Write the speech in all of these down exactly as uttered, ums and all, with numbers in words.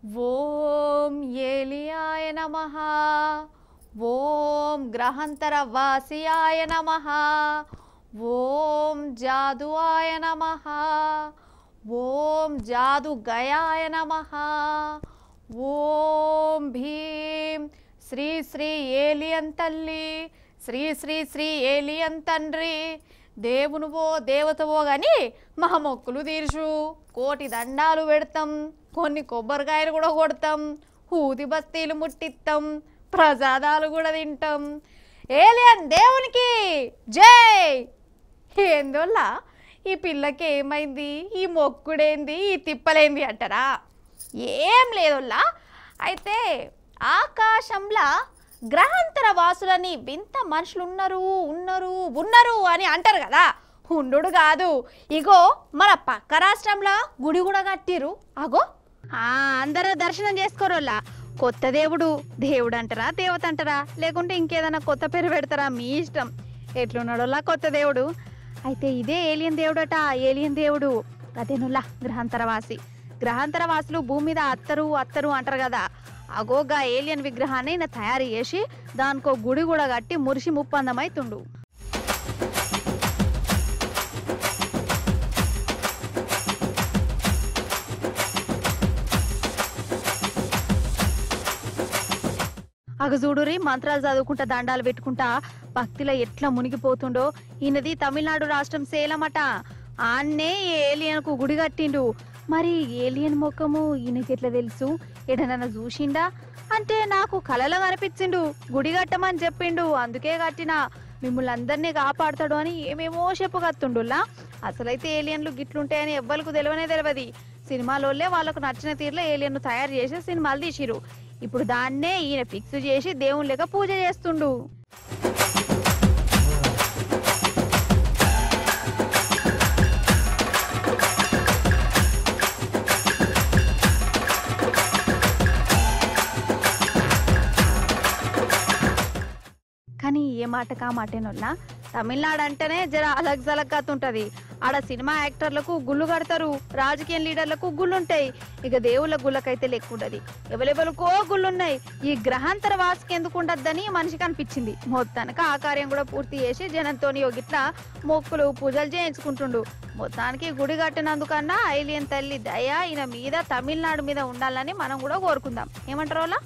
ఓం ఏలియాయ నమః. ఓం గ్రహాంతరవాసియాయ నమః. ఓం జాదువాయ నమః. ఓం జాదుగయాయ నమః. ఓం భీం శ్రీ శ్రీ ఏలియన్ తల్లి, శ్రీ శ్రీ శ్రీ ఏలియన్ తండ్రి, దేవునువో దేవతవో గాని మా మొక్కులు తీర్చు, కోటి దండాలు పెడతాం, కొన్ని కొబ్బరికాయలు కూడా కొడతాం, ఊది బస్తీలు ముట్టిస్తాం, ప్రసాదాలు కూడా తింటాం. ఏలియన్ దేవునికి జై. ఏందోళ్ళ ఈ పిల్లకి ఏమైంది, ఈ మొక్కుడేంది, ఈ తిప్పలేంది అంటారా? ఏం లేదోళ్ళ. అయితే ఆకాశంలో గ్రహాంతర వాసులని వింత మనుషులు ఉన్నారు ఉన్నారు ఉన్నారు అని అంటారు కదా. ఉండు కాదు, ఇగో మన పక్క రాష్ట్రంలో గుడి కూడా కట్టిరు. అగో అందరూ దర్శనం చేసుకోరోళ్ళ. కొత్త దేవుడు దేవుడు అంటారా, దేవత అంటారా, లేకుంటే ఇంకేదైనా కొత్త పేరు పెడతారా, మీ ఇష్టం. ఎట్లున్నాడోలా కొత్త దేవుడు. అయితే ఇదే ఏలియన్ దేవుడట. ఏలియన్ దేవుడు అదేనుల్లా గ్రహాంతరవాసి. గ్రహాంతరవాసులు భూమి మీద అత్తరు అత్తరు అంటారు కదా. అగోగా ఏలియన్ విగ్రహాన్ని ఈయన తయారు చేసి దానికో గుడి కూడా కట్టి మురిసి ముప్పందమైతుండు. అగజూడురి మంత్రాలు చదువుకుంటా దండాలు పెట్టుకుంటా భక్తిలో ఎట్లా మునిగిపోతుండో. ఈయనది తమిళనాడు రాష్ట్రం సేలమట. ఆన్నే ఏలియన్కు గుడి కట్టిండు. మరి ఏలియన్ ముఖము ఈయనకి ఎట్లా తెలుసు? ఎడనన్నా చూసిండా అంటే నాకు కలలో కనిపించిండు, గుడి కట్టమని చెప్పిండు, అందుకే కట్టినా, మిమ్మల్ని అందరినీ కాపాడుతాడు అని ఏమేమో చెప్పుకత్తుండులా. అసలైతే ఏలియన్లు గిట్లుంటాయని ఎవ్వరికి తెలియనే తెలియదు. సినిమాలోనే వాళ్ళకు నచ్చిన తీరులో ఏలియన్ను తయారు చేసి సినిమాలు తీసిరు. ఇప్పుడు దాన్నే ఈయన ఫిక్స్ చేసి దేవుని లెక్క పూజ చేస్తుండు. కానీ ఏ మాటకా మాటేనోళ్ళ. తమిళనాడు అంటేనే జర అలగ్ జలగ్గాతుంటది. ఆడ సినిమా యాక్టర్లకు గుళ్ళు కడతారు, రాజకీయ లీడర్లకు గుళ్ళుంటాయి. ఇక దేవుళ్ళ గుళ్ళకైతే లెక్కుంటది. ఎవరెవరికో గుళ్ళున్నాయి. ఈ గ్రహాంతర వాసికి ఎందుకు ఉండద్దని మనిషికి అనిపించింది. మొత్తానికి ఆ కార్యం కూడా పూర్తి చేసి జనంతో గిట్లా మొక్కులు పూజలు చేయించుకుంటుండు. మొత్తానికి గుడి కట్టినందుకన్నా ఏలియన్ తల్లి దయ ఈయన మీద, తమిళనాడు మీద ఉండాలని మనం కూడా కోరుకుందాం. ఏమంటారు వాళ్ళ?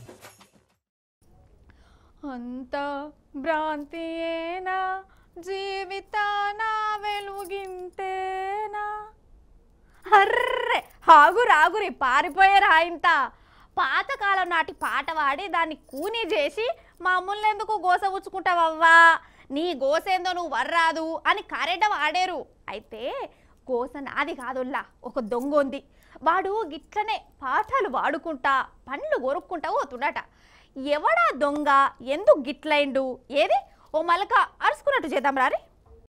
అంతా భ్రాంతియేనా జీవితాన వెలుగింతేనా. అర్రే ఆగురు ఆగురి పారిపోయారు. ఇంత పాతకాలం నాటి పాట వాడి దాన్ని కూని చేసి మామూలు ఎందుకు గోస ఉచ్చుకుంటావవ్వా, నీ గోసేందో నువ్వు వర్రాదు అని కరెంట వాడారు. అయితే గోస నాది కాదుల్లా, ఒక దొంగ ఉంది. వాడు గిట్లనే పాటలు వాడుకుంటా పండ్లు కొరుక్కుంటా పోతుండట. ఎవడా దొంగ, ఎందుకు గిట్లైండు, ఏది ఓ మలక అరుచుకున్నట్టు చేద్దాం రారి.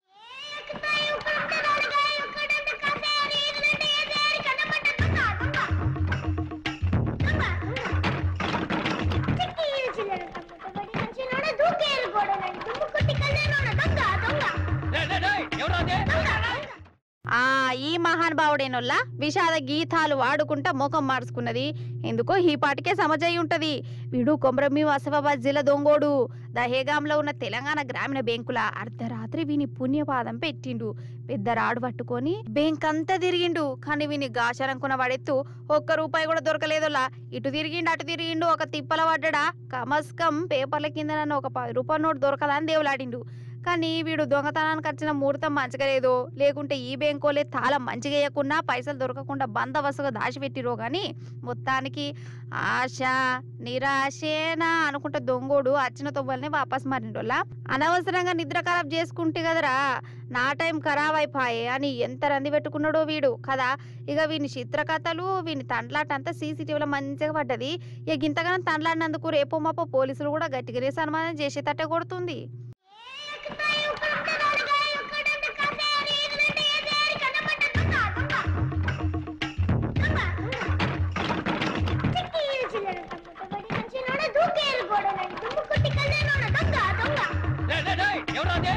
ఆ ఈ మహానుభావుడేనోళ్ళ విషాద గీతాలు వాడుకుంటా ముఖం మార్చుకున్నది. ఎందుకో ఈ పాటికే సమజయి ఉంటది. వీడు కొమరమి ఆసిఫాబాద్ జిల్లా దొంగోడు. దహేగాంలో ఉన్న తెలంగాణ గ్రామీణ బ్యాంకుల అర్ధరాత్రి వీని పుణ్యపాదం పెట్టిండు. పెద్ద రాడు పట్టుకొని బ్యాంక్ అంతా తిరిగిండు. కానీ వీని గాచారనుకున్న వాడెత్తు ఒక్క రూపాయి కూడా దొరకలేదోలా. ఇటు తిరిగిండు అటు తిరిగిండు, ఒక తిప్పల పడ్డా. కమస్కం పేపర్ల కింద నన్ను ఒక పది రూపాయల నోటు దొరకదని దేవులాడిండు. కానీ వీడు దొంగతనానికి వచ్చిన ముహూర్తం మంచిగా లేదో, లేకుంటే ఈ బ్యాంకోలే తాళం మంచిగా వేయకుండా పైసలు దొరకకుండా బందవస్తుగా దాచిపెట్టిరో కానీ మొత్తానికి ఆశ నిరాశేనా అనుకుంటే దొంగోడు వచ్చిన తొవ్వల్ని వాపస్ మారిండోళ్ళ. అనవసరంగా నిద్ర ఖరాబ్ చేసుకుంటే కదరా నా టైం ఖరాబ్ అయిపోయే అని ఎంత రంది పెట్టుకున్నాడో వీడు కదా. ఇక వీని చిత్రకథలు వీని తండ్లాట అంతా సీసీటీవీలో మంచిగా పడ్డది. ఇక ఇంతగానో తండ్లాడినందుకు రేపో మాపో పోలీసులు కూడా గట్టిగా సన్మానం చేసేటట్టే కొడుతుంది.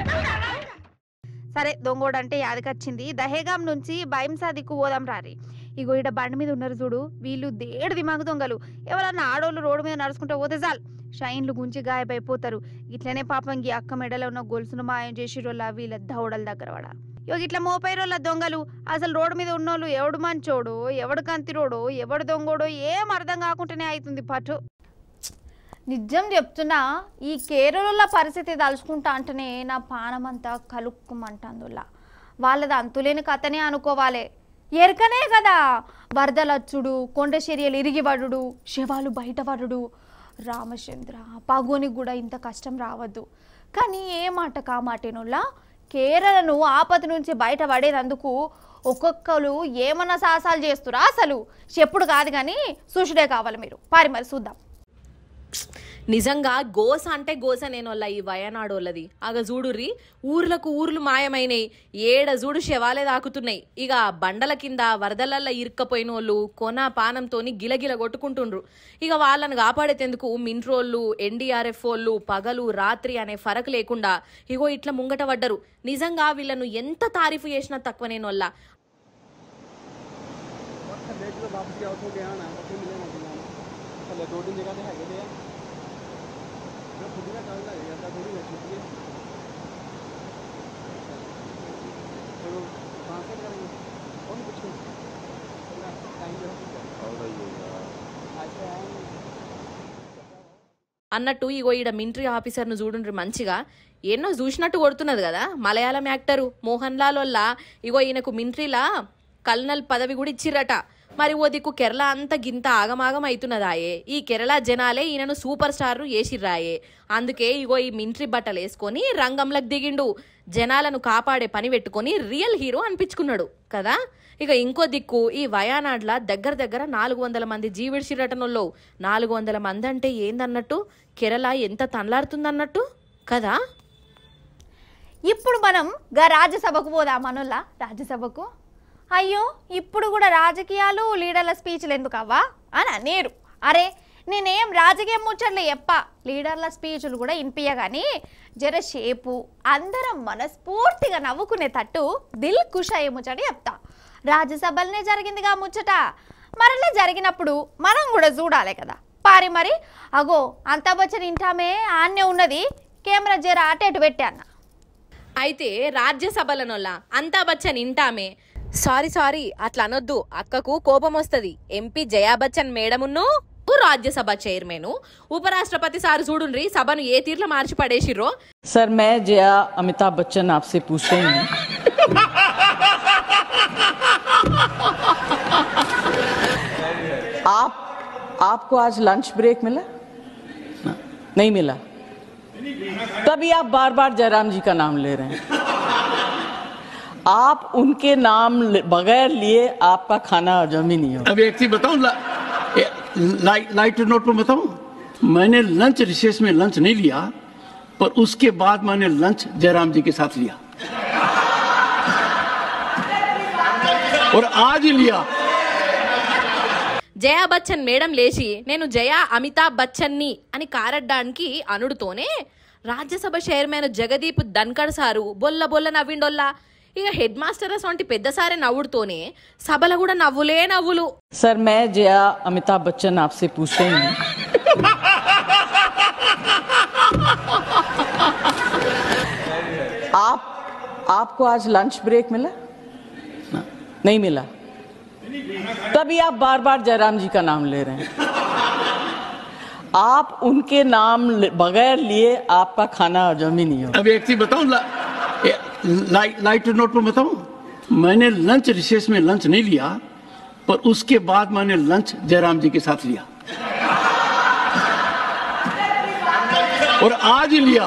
సరే దొంగోడు అంటే యాదకొచ్చింది. దహేగాం నుంచి భయంసా దిక్కు పోదాం రారి. ఇగో ఈడ బండి మీద ఉన్నారు చూడు, వీళ్ళు దేడు దిమాగు దొంగలు. ఎవరన్నా ఆడోళ్ళు రోడ్డు మీద నడుచుకుంటూ పోతే చాలు షైన్లు గుంచి గాయపడిపోతారు. ఇట్లనే పాపం ఈ అక్క మెడలో ఉన్న గొలుసును మాయం చేసిరోళ్ళ వీళ్ళ దౌడల దగ్గర వాడ. ఇగో ఇట్లా మోపైరోళ్ళ దొంగలు. అసలు రోడ్డు మీద ఉన్నోళ్ళు ఎవడు మంచోడో ఎవడు కంతిరోడో ఎవడు దొంగోడో ఏం అర్థం కాకుండానే అవుతుంది పట్టు. నిజం చెప్తున్నా, ఈ కేరళ పరిస్థితి తలుచుకుంటా అంటేనే నా పానమంతా కలుక్కుమంటుందిలా. వాళ్ళది అంతులేని కథనే అనుకోవాలి. ఎరకనే కదా వరదలచ్చుడు, కొండ చర్యలు ఇరిగిపడుడు, శవాలు బయటపడుడు. రామచంద్ర పగోనికి కూడా ఇంత కష్టం రావద్దు. కానీ ఏ మాట కామాటేనులా కేరళను ఆపద నుంచి బయటపడేందుకు ఒక్కొక్కరు ఏమన్నా సాహసాలు చేస్తురా అసలు చెప్పుడు కాదు కానీ చూసుడే కావాలి మీరు. పారి మరి చూద్దాం. నిజంగా గోస అంటే గోస నేనోళ్ళ ఈ వయనాడోళ్ళది. అగ చూడుర్రి, ఊర్లకు ఊర్లు మాయమైనాయి, ఏడ చూడు శవాలే దాకుతున్నాయి. ఇక బండల కింద వరదలల్లో ఇరుక్కపోయిన వాళ్ళు కొన పానంతో గిలగిల కొట్టుకుంటుండ్రు. ఇక వాళ్ళని కాపాడేందుకు మింట్రోళ్ళు, ఎన్డీఆర్ఎఫ్ వాళ్ళు పగలు రాత్రి అనే ఫరక్ లేకుండా ఇగో ఇట్లా ముంగట పడ్డరు. నిజంగా వీళ్ళను ఎంత తారీఫు చేసినా తక్కువ నేనోళ్ళ. అన్నట్టు ఇగో ఈడ మిలిటరీ ఆఫీసర్ను చూడుండ్రి మంచిగా ఎన్నో చూసినట్టు కొడుతున్నది కదా. మలయాళం యాక్టరు మోహన్ లాల్ వల్ల ఇగో ఈయనకు మిలిటరీలా కల్నల్ పదవి కూడా ఇచ్చిర్రట. మరి ఓ దిక్కు కేరళ అంతా గింత ఆగమాగం అవుతున్నదాయే. ఈ కేరళ జనాలే ఈయనను సూపర్ స్టార్ చేసిర్రాయే. అందుకే ఇగో ఈ మిలిటరీ బట్టలు వేసుకొని రంగంలోకి దిగిండు. జనాలను కాపాడే పని పెట్టుకొని రియల్ హీరో అనిపించుకున్నాడు కదా. ఇక ఇంకో దిక్కు ఈ వయానాడ్ల దగ్గర దగ్గర నాలుగు వందల మంది జీవిడిసిరటనోళ్ళు. నాలుగు వందల మంది అంటే ఏందన్నట్టు, కేరళ ఎంత తనలాడుతుందన్నట్టు కదా. ఇప్పుడు మనం గా రాజ్యసభకు పోదా మనోళ్ళ రాజ్యసభకు. అయ్యో ఇప్పుడు కూడా రాజకీయాలు లీడర్ల స్పీచ్లు ఎందుకు అవ్వా అని అనేరు. అరే నేనేం రాజకీయం ముచ్చట్లే చెప్ప, లీడర్ల స్పీచ్లు కూడా వినిపించగాని జరసేపు అందరం మనస్ఫూర్తిగా నవ్వుకునే తట్టు దిల్ ఖుష్ అయ్యే ముచ్చట చెప్తా. రాజ్యసభలనే జరిగిందిగా ముచ్చట, మరలా జరిగినప్పుడు మనం కూడా చూడాలి కదా. పారి మరి అగో అంతా బచ్చన్ ఇంటామే ఆన్నే ఉన్నది, కెమెరా జర అటేటు పెట్టా అన్న. అయితే రాజ్యసభలనోళ్ళ అంతా బచ్చన్ ఇంటామే. సారీ సారీ అట్లా అనొద్దు, అక్కకు కోపం వస్తుంది. ఎంపీ జయా బచ్చన్ మేడమును రాజ్యసభ చైర్మన్ ఉపరాష్ట్రపతి సార్ చూడుండ్రి సభను ఏ తీర్లో మార్చి పడేసిర్రో. सर मैं जया अमिताभ बच्चन आपसे पूछ रही हूँ, आप आपको आज लंच ब्रेक मिला? नहीं मिला, तभी आप बार बार जयराम जी का नाम ले रहे हैं. आप उनके नाम बगैर लिए आपका खाना हजम ही नहीं होगा. अब एक चीज बताऊं, ला, लाई, लाइट नोट पर बताऊं, मैंने लंच रिसेस में लंच नहीं लिया, पर उसके बाद मैंने लंच जयराम जी के साथ लिया और आज ही लिया. జయా బచ్చన్ మేడం లేచి నేను జయా అమితాబ్ బచ్చన్ని అని కారడ్డానికి అనుడుతోనే రాజ్యసభ చైర్మన్ జగదీప్ ధన్కడ్ సారు బొల్ల బొల్ల నవ్విండొల్లా. ఇక హెడ్ మాస్టర్ వంటి పెద్ద సారే నవ్వుడుతోనే సభలో కూడా నవ్వులే నవ్వులు. सर मैं जया अमिताभ बच्चन आपसे पूछ रही हूँ, आप आपको आज लंच ब्रेक मिला? नहीं मिला, तभी आप बार बार जयराम जी का नाम ले रहे हैं. आप उनके नाम बगैर लिए आपका खाना हजम ही नहीं होगा. अब एक चीज बताऊं, ला, लाई, लाइट नोट पर बताऊं, मैंने लंच रिसेस में लंच नहीं लिया, पर उसके बाद मैंने लंच जयराम जी के साथ लिया और आज ही लिया.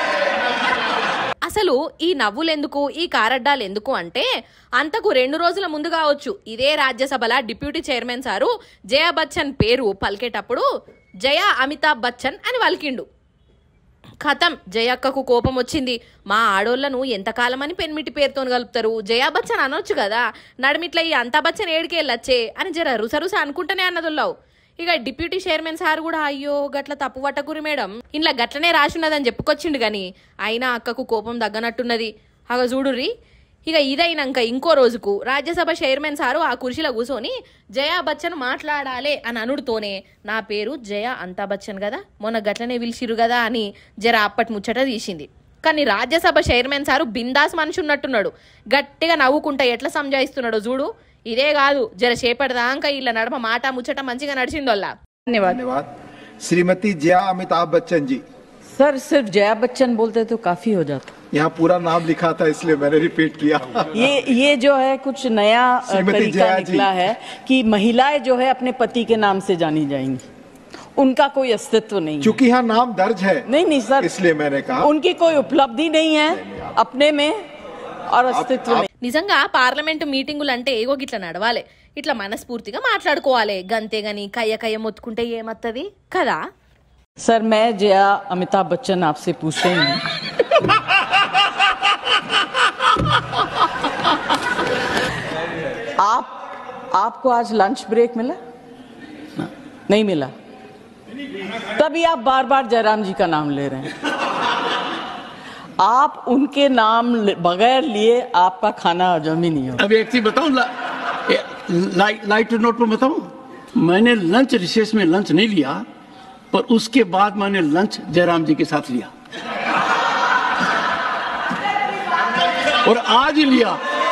అసలు ఈ నవ్వులెందుకు ఈ కారడ్డాలు ఎందుకు అంటే అంతకు రెండు రోజుల ముందు కావచ్చు ఇదే రాజ్యసభల deputy chairman sir Jaya Bachchan పేరు పలికేటప్పుడు జయా అమితాబ్ బచ్చన్ అని పలికిండు. ఖతం జయక్కకు కోపం వచ్చింది. మా ఆడోళ్లను ఎంతకాలం అని పెన్మిటి పేరుతో కలుపుతారు, జయా బచ్చన్ అనొచ్చు కదా, నడిమిట్ల ఈ అంతా బచ్చన్ ఏడికెళ్ళొచ్చే అని జర రుసరుస అనుకుంటూనే అన్నదుల్లావు. ఇక డిప్యూటీ చైర్మన్ సార్ కూడా అయ్యో గట్ల తప్పు పట్టకురి మేడం, ఇంట్లో గట్లనే రాసున్నదని చెప్పుకొచ్చిండు. గాని అయినా అక్కకు కోపం తగ్గనట్టున్నది. అగ చూడుర్రి ఇక ఇదైనాక ఇంకో రోజుకు రాజ్యసభ చైర్మన్ సారు ఆ కుర్చీలో కూర్చొని జయా బచ్చన్ మాట్లాడాలి అని అనుడుతోనే నా పేరు జయా అమితాబ్ బచ్చన్ కదా, మొన్న గట్లనే పిలిచిరు కదా అని జర అప్పటి ముచ్చట తీసింది. కానీ రాజ్యసభ చైర్మన్ సారు బిందాస్ మనిషి ఉన్నట్టున్నాడు. గట్టిగా నవ్వుకుంటా ఎట్లా సంజాయిస్తున్నాడో చూడు. ఇదే కాదు జర చేపడదాకా ఇలా నడమ మాట ముచ్చట మంచిగా నడిచిందోల్లా. धन्यवाद. धन्यवाद. श्रीमती जया अमिताभ बच्चन जी. सर सिर्फ जया बच्चन बोलते तो काफी हो जाता. यहाँ पूरा नाम लिखा था इसलिए मैंने रिपीट किया. ये ये जो है कुछ नया श्रीमती तरीका जया जी. निकला है कि महिलाएं जो है अपने पति के नाम से जानी जाएंगी, उनका कोई अस्तित्व नहीं है. चूंकि यहाँ नाम दर्ज है नहीं नहीं सर, इसलिए मैंने कहा उनकी कोई उपलब्धि नहीं है अपने में और अस्तित्व नहीं. నిజంగా పార్లమెంటు మీటింగులు అంటే ఏగో గిట్లా నడవాలి, ఇట్లా మనస్ఫూర్తిగా మాట్లాడుకోవాలి. గంతే గాని కయ్య కయ్య మొత్తుకుంటే ఏమత్తది కదా. सर मैं जया अमिताभ बच्चन आपसे पूछते हैं आप आपको आज लंच ब्रेक मिला? नहीं मिला, तभी आप बार बार जयराम जी का नाम ले रहे हैं. आप उनके नाम बगैर लिए आपका खाना हजम ही नहीं होगा. अब एक चीज बताऊं, ला, लाई, लाइट नोट पर बताऊं, मैंने लंच रिसेस में लंच नहीं लिया, पर उसके बाद मैंने लंच जयराम जी के साथ लिया और आज ही लिया.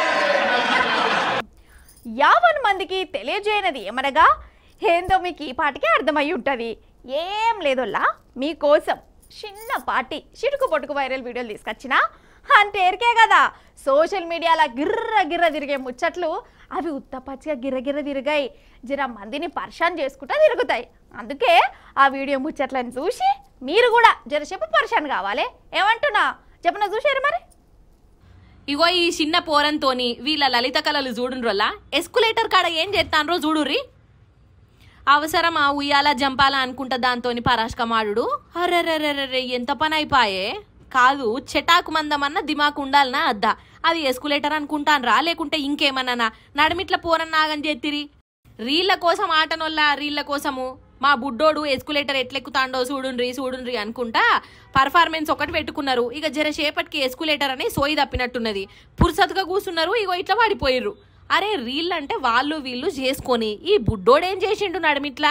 యావన్ మందికి తెలియజేయనది ఏమనగా ఏందో మీకు ఈ పాటికి అర్థమై ఉంటుంది. ఏం లేదోల్లా మీకోసం చిన్న పార్టీ చిటుకు పొట్టుకు వైరల్ వీడియోలు తీసుకొచ్చినా అంటే ఎరికే కదా. సోషల్ మీడియాలో గిర్ర గిర్ర తిరిగే ముచ్చట్లు అవి ఉత్తపచ్చిగా గిర్ర గిర్ర తిరిగాయి, జర మందిని పరిశాన్ చేసుకుంటా తిరుగుతాయి. అందుకే ఆ వీడియో ముచ్చట్లను చూసి మీరు కూడా జరసేపు పరిశాన్ కావాలి. ఏమంటున్నా చెప్పిన చూసారు మరి. ఇగో ఈ చిన్న పోరంతోని వీళ్ళ లలిత కళలు చూడుండ్రోల్లా ఎస్కులేటర్ కాడ ఏం చేస్తాన్రో చూడుర్రి. అవసరం ఆ ఉయ్యాల జంపాల అనుకుంటా దాంతోని పరాష్కమాడు. అర్రెర్రెర్రెర్రె ఎంత పని అయిపాయే. కాదు చెటాకు మందమన్న దిమాకు ఉండాలనా అద్దా. అది ఎస్కులేటర్ అనుకుంటాన్రా లేకుంటే ఇంకేమన్నా నడిమిట్ల పోరన్నాగని చేతిరి. రీళ్ల కోసం ఆటనొల్లా రీళ్ల కోసము మా బుడ్డోడు ఎస్కులేటర్ ఎట్లెక్కుతాండో చూడుండ్రి చూడుండ్రి అనుకుంటా పర్ఫార్మెన్స్ ఒకటి పెట్టుకున్నారు. ఇక జరసేపటికి ఎస్కులేటర్ అని సోయి తప్పినట్టున్నది. పురుసతుగా కూర్చున్నారు, ఇగో ఇట్లా పడిపోయిర్రు. అరే రీల్ అంటే వాళ్ళు వీళ్ళు చేసుకొని ఈ బుడ్డోడేం చేసిండు నడిమిట్లా.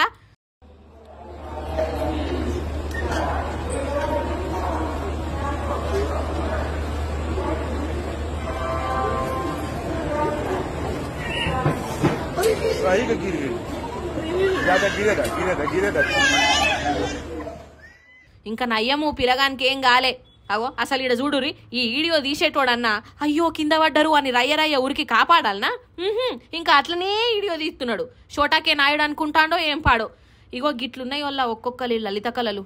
ఇంకా నయ్యము పిలగానికి ఏం కాలే. అగో అసలు ఈడ చూడురి, ఈ వీడియో తీసేటోడన్నా అయ్యో కింద పడ్డరు అని రయ్య రయ్య ఊరికి కాపాడాలనా? ఇంకా అట్లనే వీడియో తీస్తున్నాడు. షోటాకే నాయుడు అనుకుంటాడో ఏం పాడో. ఇగో గిట్లున్నాయి వల్ల ఒక్కొక్కరి లలిత కళలు.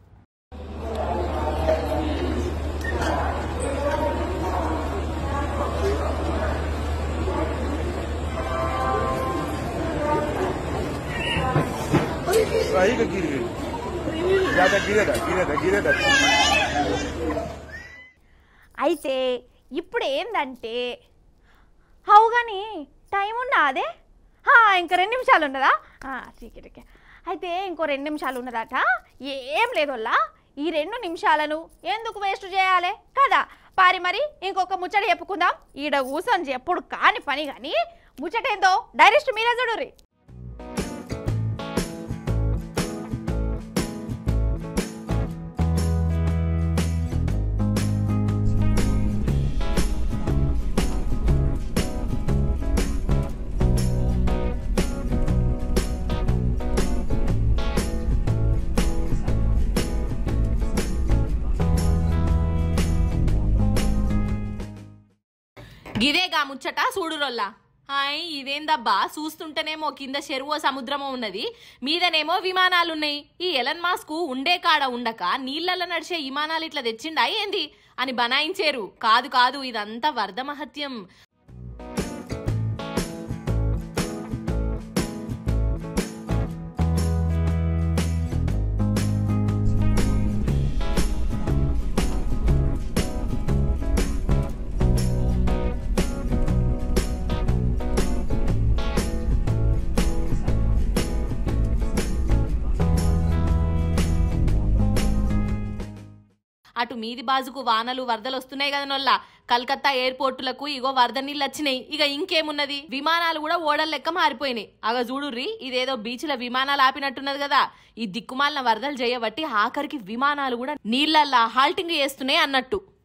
అయితే ఇప్పుడు ఏందంటే అవు కానీ టైం ఉన్నా అదే ఇంకా రెండు నిమిషాలు ఉన్నదా? ఠీకే ఠీకే. అయితే ఇంకో రెండు నిమిషాలు ఉన్నదట. ఏం లేదోల్లా ఈ రెండు నిమిషాలను ఎందుకు వేస్ట్ చేయాలి కదా. పారి మరి ఇంకొక ముచ్చట చెప్పుకుందాం. ఈడ కూర్చొని ఎప్పుడు కాని పని కానీ ముచ్చట ఏందో డైరెక్ట్ మీరే చూడుర్రి. గిదేగా ముచ్చట చూడురోల్లా. హాయ్ ఇదేందబ్బా, చూస్తుంటేనేమో కింద చెరువో సముద్రమో ఉన్నది, మీదనేమో విమానాలున్నాయి. ఈ ఎలన్ మాస్క్ ఉండే కాడ ఉండక నీళ్లలో నడిచే విమానాలు ఇట్లా తెచ్చిండా ఏంది అని బనాయించేరు. కాదు కాదు ఇదంతా వరద మహత్యం. అటు మీది బాజుకు వానలు వరదలు వస్తున్నాయి కదా నొల్ల కలకత్తా ఎయిర్పోర్టులకు ఇగో వరద నీళ్ళు వచ్చినాయి. ఇక ఇంకేమున్నది, విమానాలు కూడా ఓడల లెక్క మారిపోయినాయి. అగ చూడుర్రి, ఇదేదో బీచ్ల విమానాలు ఆపినట్టున్నది కదా. ఈ దిక్కుమాలిన వరదలు చేయబట్టి ఆఖరికి విమానాలు కూడా నీళ్లల్లా హాల్టింగ్ చేస్తున్నాయి అన్నట్టు.